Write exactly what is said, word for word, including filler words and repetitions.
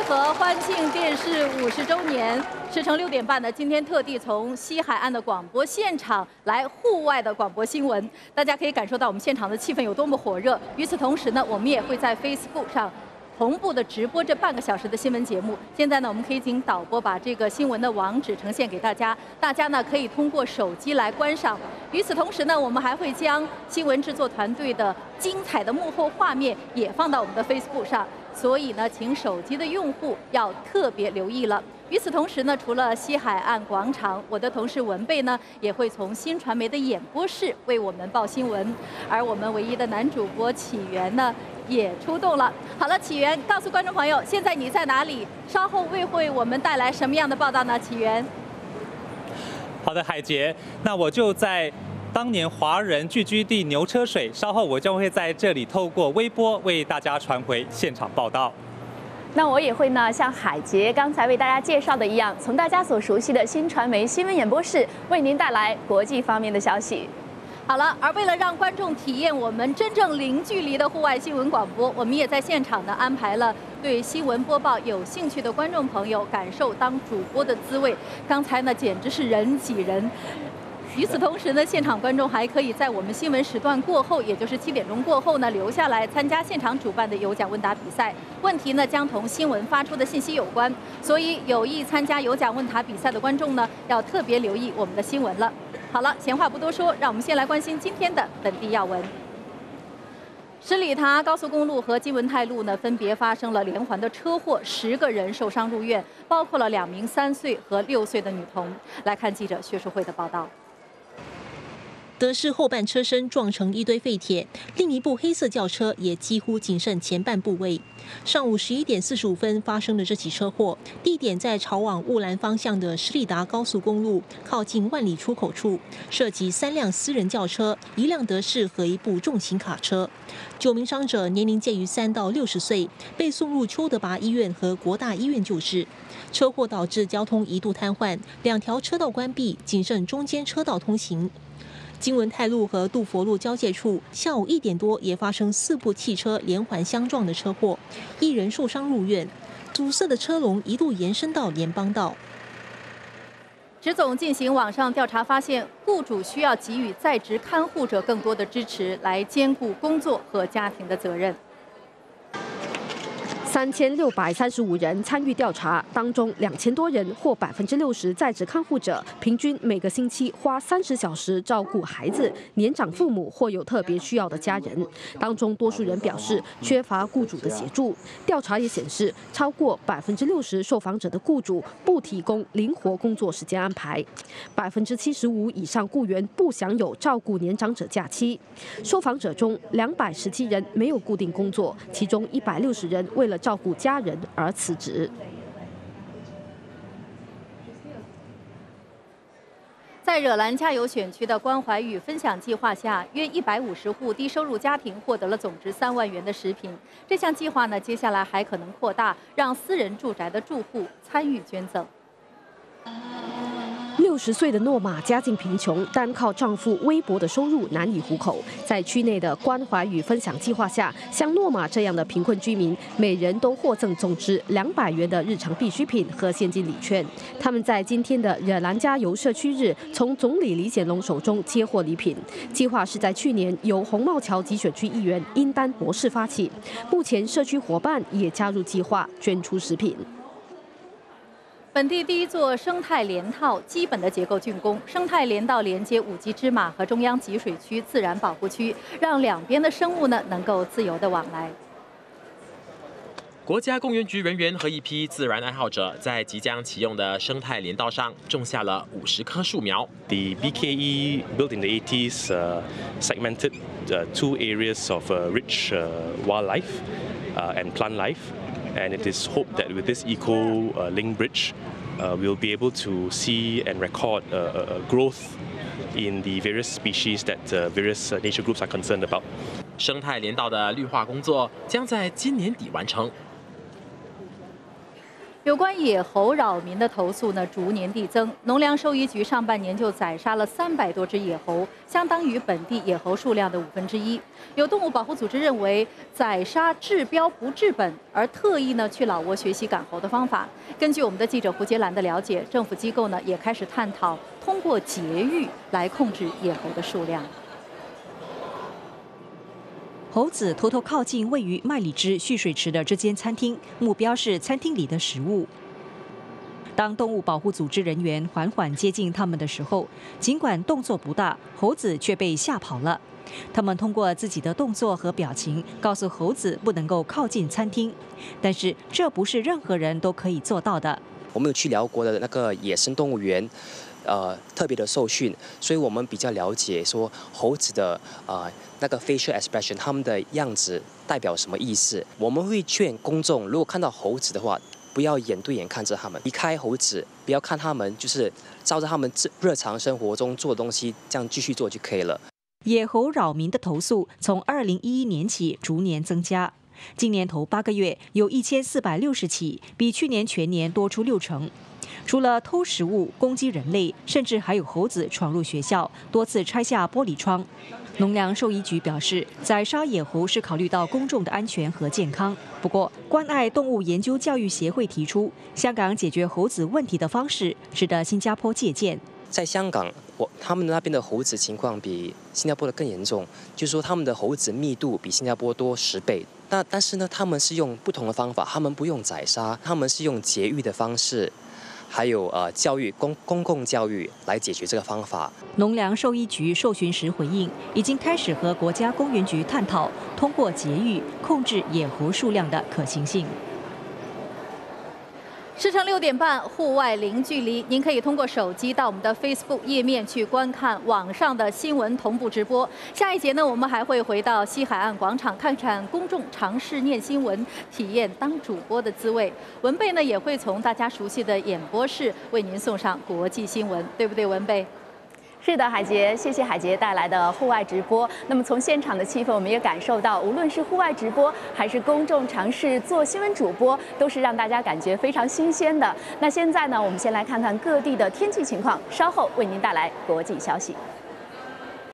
合欢庆电视五十周年，时程六点半呢，今天特地从西海岸的广播现场来户外的广播新闻，大家可以感受到我们现场的气氛有多么火热。与此同时呢，我们也会在 Facebook 上同步的直播这半个小时的新闻节目。现在呢，我们可以请导播把这个新闻的网址呈现给大家，大家呢可以通过手机来观赏。与此同时呢，我们还会将新闻制作团队的精彩的幕后画面也放到我们的 Facebook 上。 所以呢，请手机的用户要特别留意了。与此同时呢，除了西海岸广场，我的同事文贝呢也会从新传媒的演播室为我们报新闻，而我们唯一的男主播启源呢也出动了。好了，启源，告诉观众朋友，现在你在哪里？稍后为会我们带来什么样的报道呢？启源。 好的，海杰，那我就在 当年华人聚居地牛车水，稍后我将会在这里透过微波为大家传回现场报道。 那我也会呢，像海杰刚才为大家介绍的一样，从大家所熟悉的新传媒新闻演播室为您带来国际方面的消息。 好了，而为了让观众体验我们真正零距离的户外新闻广播，我们也在现场呢安排了对新闻播报有兴趣的观众朋友感受当主播的滋味。刚才呢，简直是人挤人。 与此同时呢，现场观众还可以在我们新闻时段过后，也就是七点钟过后呢，留下来参加现场主办的有奖问答比赛。问题呢将同新闻发出的信息有关，所以有意参加有奖问答比赛的观众呢，要特别留意我们的新闻了。好了，闲话不多说，让我们先来关心今天的本地要闻。 十里塔高速公路和金文泰路呢，分别发生了连环的车祸，十个人受伤入院，包括了两名三岁和六岁的女童。来看记者薛淑慧的报道。 德士后半车身撞成一堆废铁，另一部黑色轿车也几乎仅剩前半部位。上午十一点四十五分发生的这起车祸，地点在朝往雾兰方向的十里达高速公路靠近万里出口处，涉及三辆私人轿车、一辆德士和一部重型卡车。九名伤者年龄介于三到六十岁，被送入邱德拔医院和国大医院救治。车祸导致交通一度瘫痪，两条车道关闭，仅剩中间车道通行。 金文泰路和杜佛路交界处，下午一点多也发生四部汽车连环相撞的车祸，一人受伤入院。阻塞的车龙一度延伸到联邦道。 职总进行网上调查发现，雇主需要给予在职看护者更多的支持，来兼顾工作和家庭的责任。 三千六百三十五人参与调查，当中两千多人或百分之六十在职看护者，平均每个星期花三十小时照顾孩子、年长父母或有特别需要的家人。当中多数人表示缺乏雇主的协助。调查也显示，超过百分之六十受访者的雇主不提供灵活工作时间安排，百分之七十五以上雇员不享有照顾年长者假期。受访者中，两百十七人没有固定工作，其中一百六十人为了 照顾家人而辞职。 在惹兰加油选区的关怀与分享计划下，约一百五十户低收入家庭获得了总值三万元的食品。这项计划呢，接下来还可能扩大，让私人住宅的住户参与捐赠。 六十岁的诺玛家境贫穷，单靠丈夫微薄的收入难以糊口。在区内的关怀与分享计划下，像诺玛这样的贫困居民，每人都获赠总值两百元的日常必需品和现金礼券。他们在今天的惹兰加油社区日，从总理李显龙手中接获礼品。计划是在去年由红帽桥集选区议员殷丹博士发起，目前社区伙伴也加入计划，捐出食品。 本地第一座生态连套基本的结构竣工，生态连道连接五级芝马和中央集水区自然保护区，让两边的生物呢能够自由的往来。 国家公园局人员和一批自然爱好者在即将启用的生态连道上种下了五十棵树苗。 The B K E, built in the eighties, uh, segmented uh, two areas of uh, rich uh, wildlife uh, and plant life. And it is hoped that with this eco-link bridge, uh, we'll be able to see and record uh, uh, growth in the various species that uh, various uh, nature groups are concerned about. 生态连道的绿化工作将在今年底完成。 有关野猴扰民的投诉呢，逐年递增。农粮兽医局上半年就宰杀了三百多只野猴，相当于本地野猴数量的五分之一。有动物保护组织认为，宰杀治标不治本，而特意呢去老挝学习赶猴的方法。根据我们的记者胡杰兰的了解，政府机构呢也开始探讨通过节育来控制野猴的数量。 猴子偷偷靠近位于麦里芝蓄水池的这间餐厅，目标是餐厅里的食物。当动物保护组织人员缓缓接近他们的时候，尽管动作不大，猴子却被吓跑了。他们通过自己的动作和表情告诉猴子不能够靠近餐厅，但是这不是任何人都可以做到的。 我们有去辽国的那个野生动物园。 呃，特别的受训，所以我们比较了解说猴子的呃那个 facial expression， 他们的样子代表什么意思。我们会劝公众，如果看到猴子的话，不要眼对眼看着他们，离开猴子，不要看他们，就是照着他们日常生活中做的东西，这样继续做就可以了。 野猴扰民的投诉从二零一一年起逐年增加，今年头八个月有一千四百六十起，比去年全年多出六成。 除了偷食物、攻击人类，甚至还有猴子闯入学校，多次拆下玻璃窗。农粮兽医局表示，宰杀野猴是考虑到公众的安全和健康。不过，关爱动物研究教育协会提出，香港解决猴子问题的方式值得新加坡借鉴。 在香港，我他们那边的猴子情况比新加坡的更严重，就是说他们的猴子密度比新加坡多十倍。那但是呢，他们是用不同的方法，他们不用宰杀，他们是用节育的方式。 还有呃教育公公共教育来解决这个方法。 农粮兽医局受询时回应，已经开始和国家公园局探讨通过节育控制野猴数量的可行性。 时程六点半，户外零距离，您可以通过手机到我们的 Facebook 页面去观看网上的新闻同步直播。下一节呢，我们还会回到西海岸广场，看看公众尝试念新闻，体验当主播的滋味。文贝呢也会从大家熟悉的演播室为您送上国际新闻，对不对，文贝？ 是的，海杰，谢谢海杰带来的户外直播。那么从现场的气氛，我们也感受到，无论是户外直播，还是公众尝试做新闻主播，都是让大家感觉非常新鲜的。那现在呢，我们先来看看各地的天气情况，稍后为您带来国际消息。